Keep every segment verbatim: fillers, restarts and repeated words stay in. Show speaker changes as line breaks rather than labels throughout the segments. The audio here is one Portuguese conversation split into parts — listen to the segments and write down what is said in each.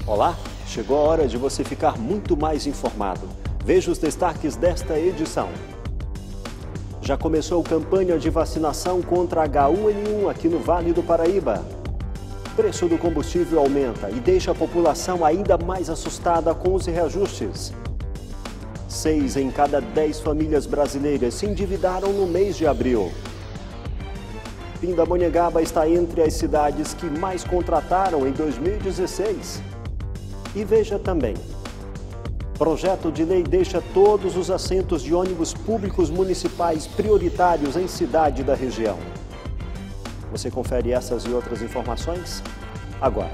Olá, chegou a hora de você ficar muito mais informado. Veja os destaques desta edição. Já começou campanha de vacinação contra H um N um aqui no Vale do Paraíba. Preço do combustível aumenta e deixa a população ainda mais assustada com os reajustes. Seis em cada dez famílias brasileiras se endividaram no mês de abril. Pindamonhangaba está entre as cidades que mais contrataram em dois mil e dezesseis. E veja também, projeto de lei deixa todos os assentos de ônibus públicos municipais prioritários em cidade da região. Você confere essas e outras informações agora.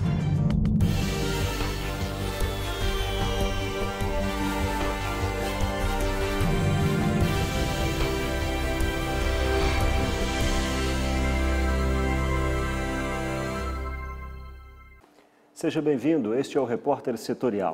Seja bem-vindo, este é o Repórter Setorial.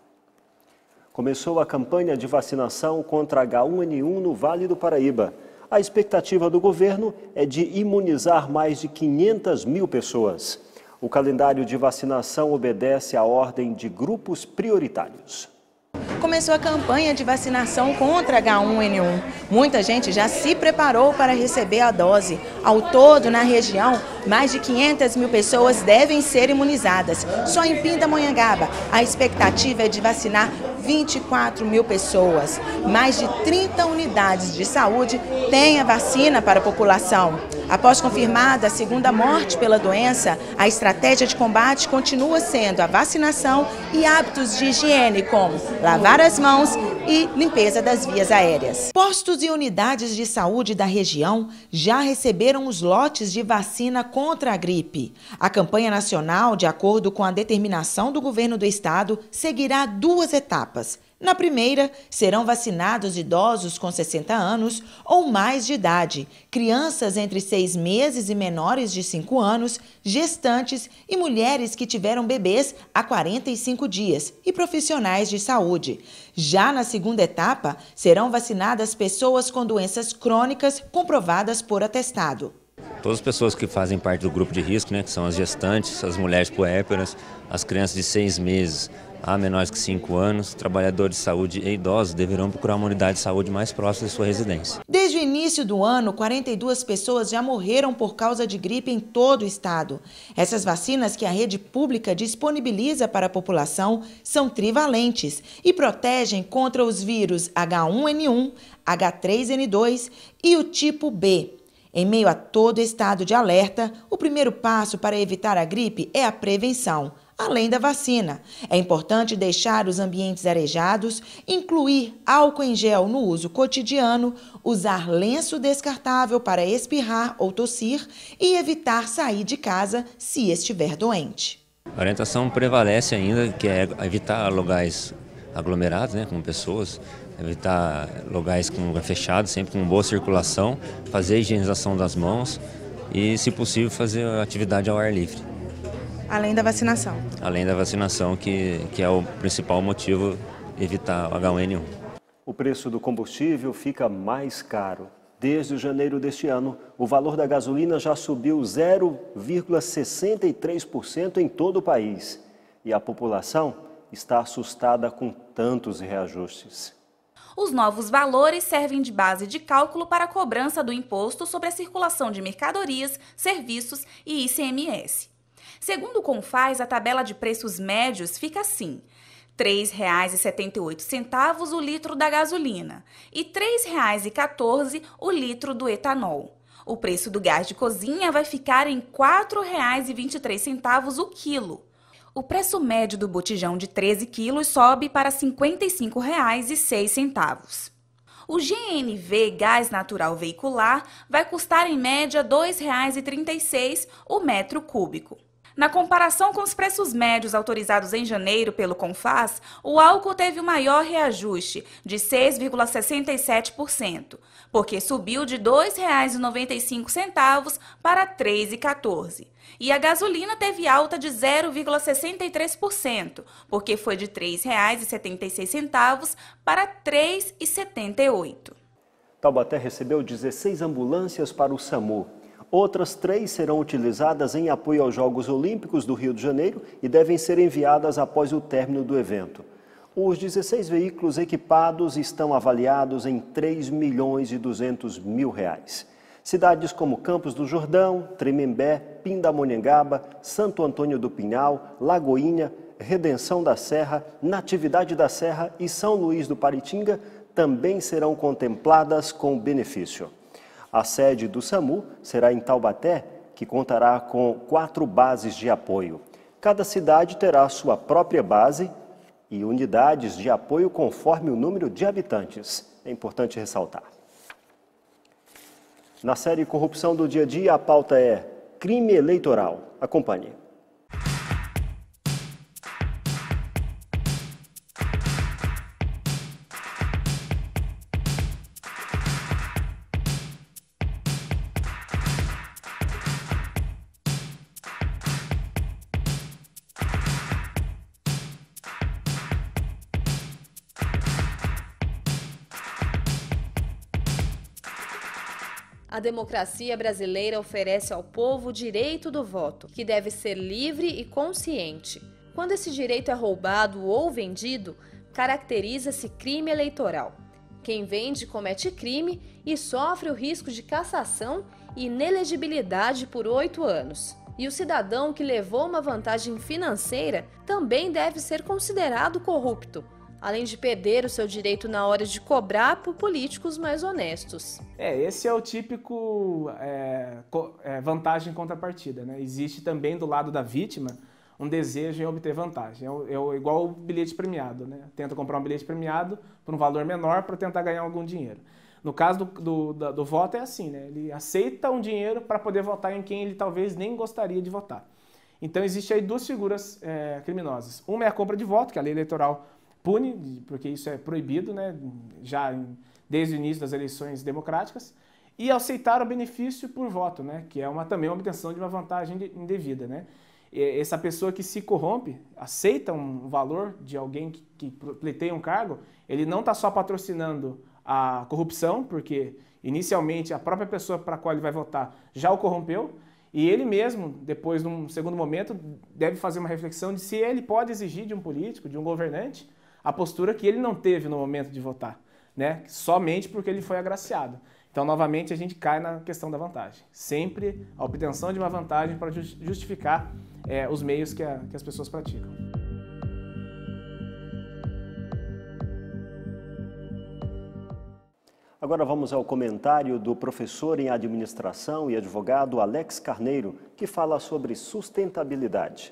Começou a campanha de vacinação contra H um N um no Vale do Paraíba. A expectativa do governo é de imunizar mais de quinhentas mil pessoas. O calendário de vacinação obedece à ordem de grupos prioritários.
Começou a campanha de vacinação contra H um N um. Muita gente já se preparou para receber a dose. Ao todo, na região, mais de quinhentas mil pessoas devem ser imunizadas. Só em Pindamonhangaba, a expectativa é de vacinar vinte e quatro mil pessoas. Mais de trinta unidades de saúde têm a vacina para a população. Após confirmada a segunda morte pela doença, a estratégia de combate continua sendo a vacinação e hábitos de higiene, como lavar as mãos e limpeza das vias aéreas. Postos e unidades de saúde da região já receberam os lotes de vacina contra a gripe. A campanha nacional, de acordo com a determinação do governo do estado, seguirá duas etapas. Na primeira, serão vacinados idosos com sessenta anos ou mais de idade, crianças entre seis meses e menores de cinco anos, gestantes e mulheres que tiveram bebês há quarenta e cinco dias e profissionais de saúde. Já na segunda etapa, serão vacinadas pessoas com doenças crônicas comprovadas por atestado.
Todas as pessoas que fazem parte do grupo de risco, né, que são as gestantes, as mulheres puérperas, as crianças de seis meses a menores que cinco anos, trabalhadores de saúde e idosos deverão procurar uma unidade de saúde mais próxima de sua residência.
Desde o início do ano, quarenta e duas pessoas já morreram por causa de gripe em todo o estado. Essas vacinas que a rede pública disponibiliza para a população são trivalentes e protegem contra os vírus H um N um, H três N dois e o tipo B. Em meio a todo estado de alerta, o primeiro passo para evitar a gripe é a prevenção, além da vacina. É importante deixar os ambientes arejados, incluir álcool em gel no uso cotidiano, usar lenço descartável para espirrar ou tossir e evitar sair de casa se estiver doente.
A orientação prevalece ainda, que é evitar lugares aglomerados, né, com pessoas, evitar lugares com lugar fechado, sempre com boa circulação, fazer a higienização das mãos e, se possível, fazer atividade ao ar livre.
Além da vacinação.
Além da vacinação, que, que é o principal motivo, evitar o H um N um.
O preço do combustível fica mais caro. Desde janeiro deste ano, o valor da gasolina já subiu zero vírgula sessenta e três por cento em todo o país. E a população está assustada com tantos reajustes.
Os novos valores servem de base de cálculo para a cobrança do imposto sobre a circulação de mercadorias, serviços e I C M S. Segundo o Confaz, a tabela de preços médios fica assim: três reais e setenta e oito centavos o litro da gasolina e três reais e quatorze centavos o litro do etanol. O preço do gás de cozinha vai ficar em quatro reais e vinte e três centavos o quilo. O preço médio do botijão de treze quilos sobe para cinquenta e cinco reais e seis centavos. O G N V gás natural veicular vai custar em média dois reais e trinta e seis centavos o metro cúbico. Na comparação com os preços médios autorizados em janeiro pelo Confaz, o álcool teve o maior reajuste, de seis vírgula sessenta e sete por cento, porque subiu de dois reais e noventa e cinco centavos para três reais e quatorze centavos. E a gasolina teve alta de zero vírgula sessenta e três por cento, porque foi de três reais e setenta e seis centavos para três reais e setenta e oito centavos.
Taubaté recebeu dezesseis ambulâncias para o SAMU. Outras três serão utilizadas em apoio aos Jogos Olímpicos do Rio de Janeiro e devem ser enviadas após o término do evento. Os dezesseis veículos equipados estão avaliados em três milhões e duzentos mil reais. Cidades como Campos do Jordão, Tremembé, Pindamonhangaba, Santo Antônio do Pinhal, Lagoinha, Redenção da Serra, Natividade da Serra e São Luís do Paritinga também serão contempladas com benefício. A sede do SAMU será em Taubaté, que contará com quatro bases de apoio. Cada cidade terá sua própria base e unidades de apoio conforme o número de habitantes. É importante ressaltar. Na série Corrupção do Dia a Dia, a pauta é crime eleitoral. Acompanhe.
A democracia brasileira oferece ao povo o direito do voto, que deve ser livre e consciente. Quando esse direito é roubado ou vendido, caracteriza-se crime eleitoral. Quem vende comete crime e sofre o risco de cassação e inelegibilidade por oito anos. E o cidadão que levou uma vantagem financeira também deve ser considerado corrupto, além de perder o seu direito na hora de cobrar por políticos mais honestos.
É, esse é o típico é, é, vantagem em contrapartida, né? Existe também do lado da vítima um desejo em obter vantagem. É, é igual o bilhete premiado, né? Tenta comprar um bilhete premiado por um valor menor para tentar ganhar algum dinheiro. No caso do, do, do, do voto é assim, né? Ele aceita um dinheiro para poder votar em quem ele talvez nem gostaria de votar. Então existem aí duas figuras é, criminosas. Uma é a compra de voto, que a lei eleitoral pune, porque isso é proibido, né, já desde o início das eleições democráticas, e aceitar o benefício por voto, né, que é uma, também uma obtenção de uma vantagem indevida. Né. E essa pessoa que se corrompe, aceita um valor de alguém que, que pleiteia um cargo, ele não está só patrocinando a corrupção, porque inicialmente a própria pessoa para a qual ele vai votar já o corrompeu, e ele mesmo, depois, num segundo momento, deve fazer uma reflexão de se ele pode exigir de um político, de um governante, a postura que ele não teve no momento de votar, né? Somente porque ele foi agraciado. Então, novamente, a gente cai na questão da vantagem. Sempre a obtenção de uma vantagem para justificar é, os meios que, a, que as pessoas praticam.
Agora vamos ao comentário do professor em administração e advogado Alex Carneiro, que fala sobre sustentabilidade.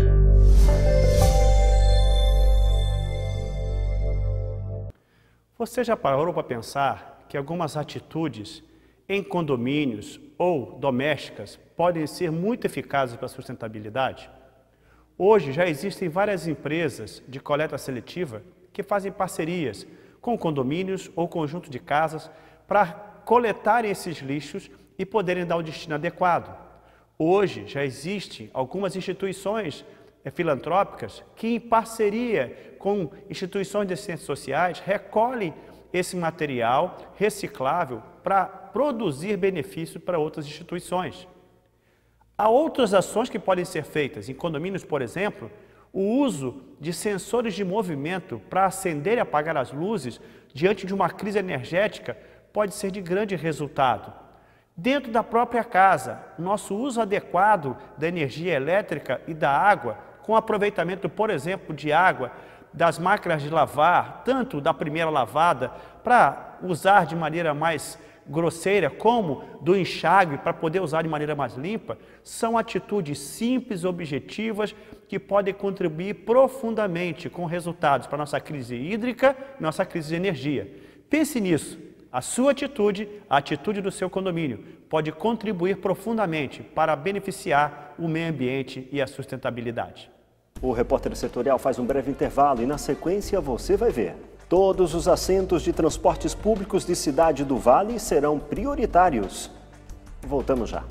Você já parou para pensar que algumas atitudes em condomínios ou domésticas podem ser muito eficazes para a sustentabilidade? Hoje já existem várias empresas de coleta seletiva que fazem parcerias com condomínios ou conjunto de casas para coletarem esses lixos e poderem dar o destino adequado. Hoje já existem algumas instituições filantrópicas que, em parceria com instituições de ciências sociais, recolhem esse material reciclável para produzir benefício para outras instituições. Há outras ações que podem ser feitas. Em condomínios, por exemplo, o uso de sensores de movimento para acender e apagar as luzes diante de uma crise energética pode ser de grande resultado. Dentro da própria casa, o nosso uso adequado da energia elétrica e da água, com aproveitamento, por exemplo, de água das máquinas de lavar, tanto da primeira lavada, para usar de maneira mais grosseira, como do enxágue, para poder usar de maneira mais limpa, são atitudes simples, objetivas, que podem contribuir profundamente com resultados para a nossa crise hídrica e nossa crise de energia. Pense nisso. A sua atitude, a atitude do seu condomínio, pode contribuir profundamente para beneficiar o meio ambiente e a sustentabilidade.
O repórter setorial faz um breve intervalo e, na sequência, você vai ver. Todos os assentos de transportes públicos de Cidade do Vale serão prioritários. Voltamos já.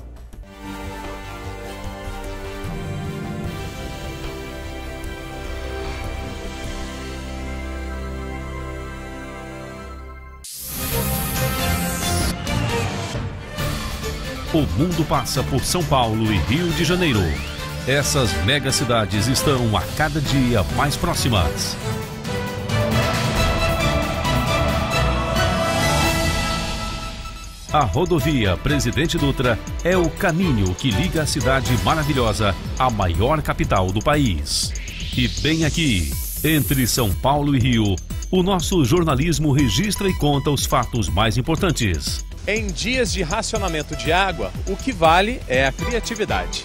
O mundo passa por São Paulo e Rio de Janeiro. Essas megacidades estão a cada dia mais próximas. A rodovia Presidente Dutra é o caminho que liga a cidade maravilhosa à maior capital do país. E bem aqui, entre São Paulo e Rio, o nosso jornalismo registra e conta os fatos mais importantes.
Em dias de racionamento de água, o que vale é a criatividade.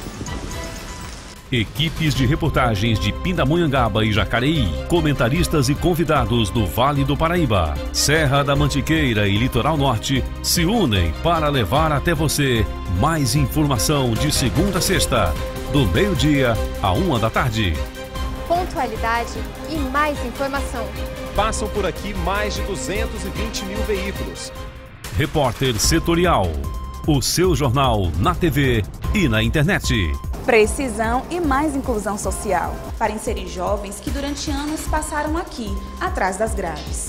Equipes de reportagens de Pindamonhangaba e Jacareí, comentaristas e convidados do Vale do Paraíba, Serra da Mantiqueira e Litoral Norte se unem para levar até você mais informação de segunda a sexta, do meio-dia à uma da tarde.
Pontualidade e mais informação.
Passam por aqui mais de duzentos e vinte mil veículos.
Repórter Setorial, o seu jornal na T V e na internet.
Precisão e mais inclusão social, para inserir jovens que durante anos passaram aqui, atrás das grades.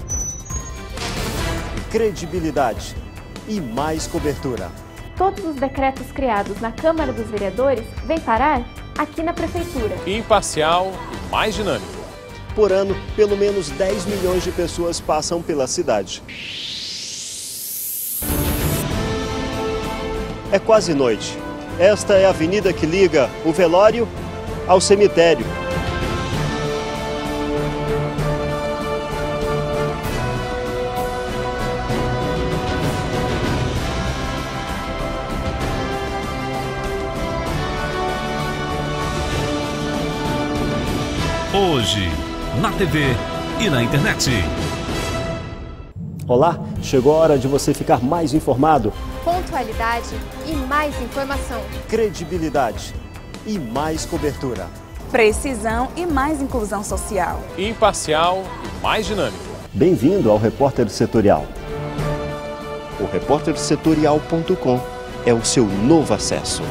Credibilidade e mais cobertura.
Todos os decretos criados na Câmara dos Vereadores vêm parar aqui na Prefeitura.
Imparcial e mais dinâmico.
Por ano, pelo menos dez milhões de pessoas passam pela cidade. É quase noite. Esta é a avenida que liga o velório ao cemitério.
Hoje, na T V e na internet.
Olá, chegou a hora de você ficar mais informado.
Pontualidade e mais informação.
Credibilidade e mais cobertura.
Precisão e mais inclusão social.
Imparcial e mais dinâmico.
Bem-vindo ao Repórter Setorial. O repórter setorial ponto com é o seu novo acesso.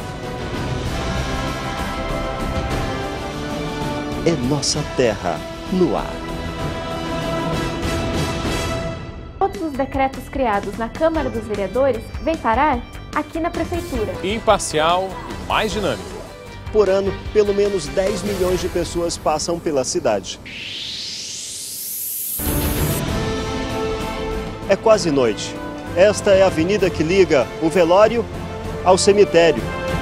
É nossa terra no ar.
Todos os decretos criados na Câmara dos Vereadores vêm parar aqui na Prefeitura.
Imparcial e mais dinâmico.
Por ano, pelo menos dez milhões de pessoas passam pela cidade. É quase noite. Esta é a avenida que liga o velório ao cemitério.